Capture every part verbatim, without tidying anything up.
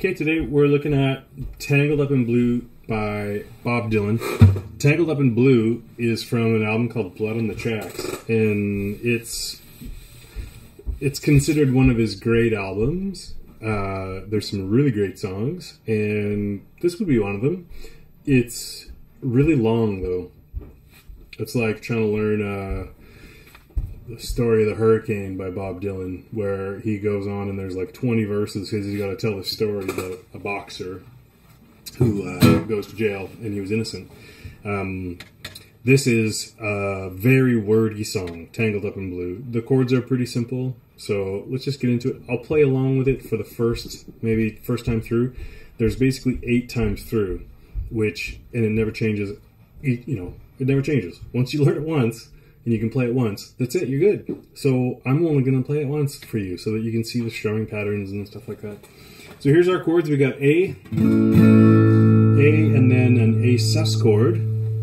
Okay, today we're looking at Tangled Up in Blue by Bob Dylan. Tangled Up in Blue is from an album called Blood on the Tracks, and it's it's considered one of his great albums. Uh, there's some really great songs, and this would be one of them. It's really long, though. It's like trying to learn uh, the Story of the Hurricane by Bob Dylan, where he goes on and there's like twenty verses because he's got to tell the story about a boxer who uh, goes to jail and he was innocent. Um, this is a very wordy song, Tangled Up in Blue. The chords are pretty simple, so let's just get into it. I'll play along with it for the first, maybe first time through. There's basically eight times through, which, and it never changes, you know, it never changes. Once you learn it once, and you can play it once, that's it, you're good. So I'm only going to play it once for you so that you can see the strumming patterns and stuff like that. So here's our chords. We got A, A, and then an A sus chord.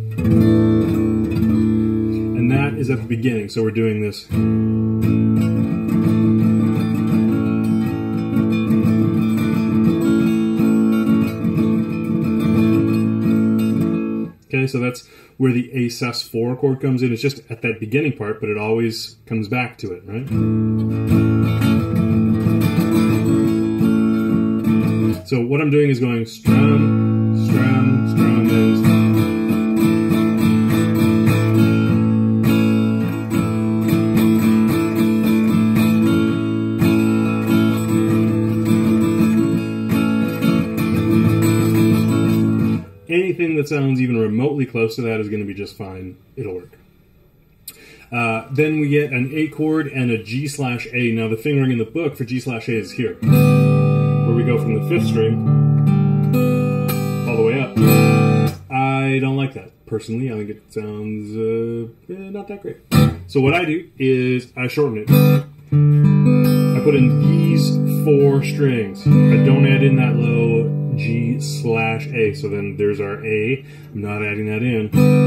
And that is at the beginning, so we're doing this. Okay, so that's where the A sus four chord comes in. It's just at that beginning part, but it always comes back to it, right? So what I'm doing is going strum, strum, strum, and strum. Anything that sounds even remotely close to that is going to be just fine. It'll work. Uh, then we get an A chord and a G slash A. Now the fingering in the book for G slash A is here, where we go from the fifth string all the way up. I don't like that, personally. I think it sounds uh, eh, not that great. So what I do is I shorten it. I put in these four strings. I don't add in that low G slash A. So then there's our A. I'm not adding that in.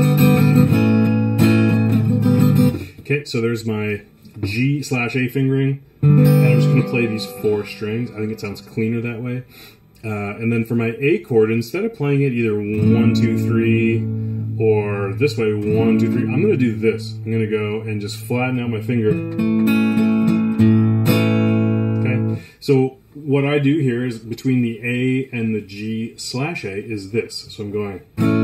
Okay, so there's my G slash A fingering. And I'm just going to play these four strings. I think it sounds cleaner that way. Uh, and then for my A chord, instead of playing it either one, two, three, or this way, one, two, three, I'm going to do this. I'm going to go and just flatten out my finger. Okay, so what I do here is between the A and the G slash A is this. So I'm going.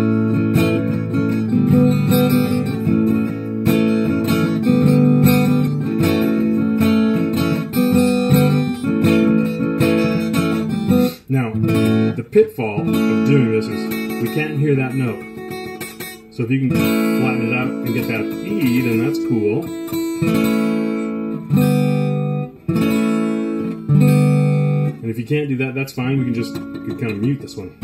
Now, the pitfall of doing this is we can't hear that note. So if you can flatten it out and get that E, then that's cool. And if you can't do that, that's fine. We can just we can kind of mute this one.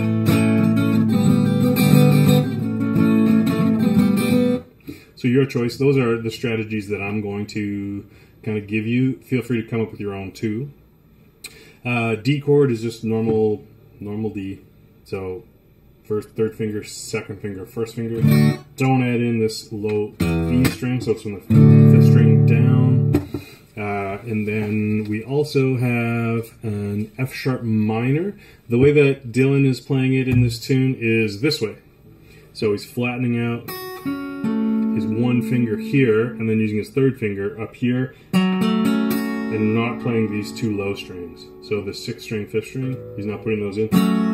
So your choice. Those are the strategies that I'm going to kind of give you. Feel free to come up with your own too. Uh, D chord is just normal, normal D. So first, third finger, second finger, first finger. Don't add in this low E string, so it's from the fifth string down. Uh, and then we also have an F sharp minor. The way that Dylan is playing it in this tune is this way. So he's flattening out his one finger here, and then using his third finger up here, and not playing these two low strings. So the sixth string, fifth string, he's not putting those in.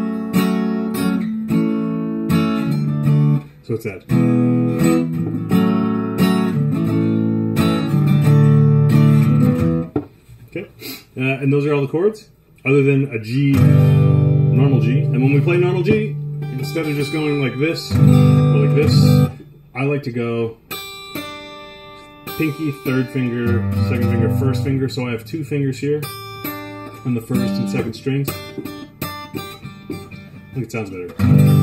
So it's that. Okay, uh, and those are all the chords, other than a G, normal G. And when we play normal G, instead of just going like this, or like this, I like to go pinky, third finger, second finger, first finger. So I have two fingers here on the first and second strings. I think it sounds better.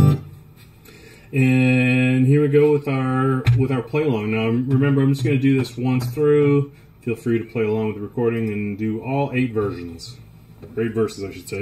And here we go with our with our play along. Now remember, I'm just going to do this once through. Feel free to play along with the recording and do all eight versions. Or eight verses, I should say.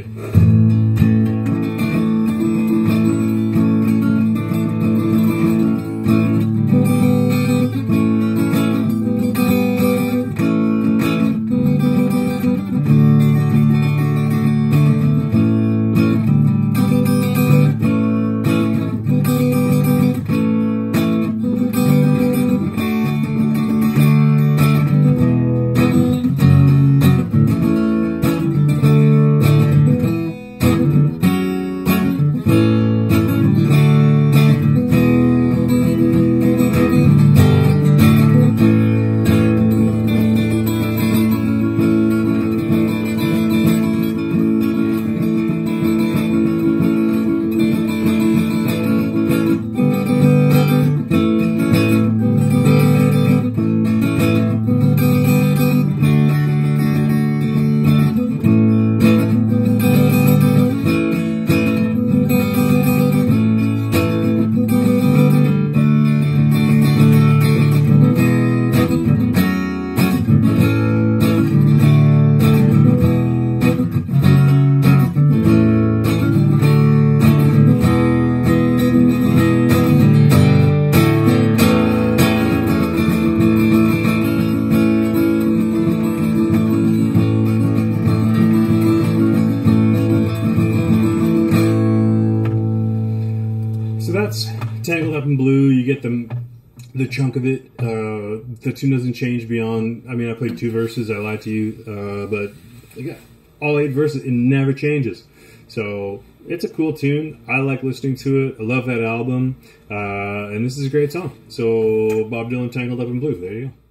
Up in Blue, you get the the chunk of it. Uh, the tune doesn't change beyond. I mean, I played two verses. I lied to you, uh, but again, all eight verses. It never changes. So it's a cool tune. I like listening to it. I love that album, uh, and this is a great song. So Bob Dylan, Tangled Up in Blue. There you go.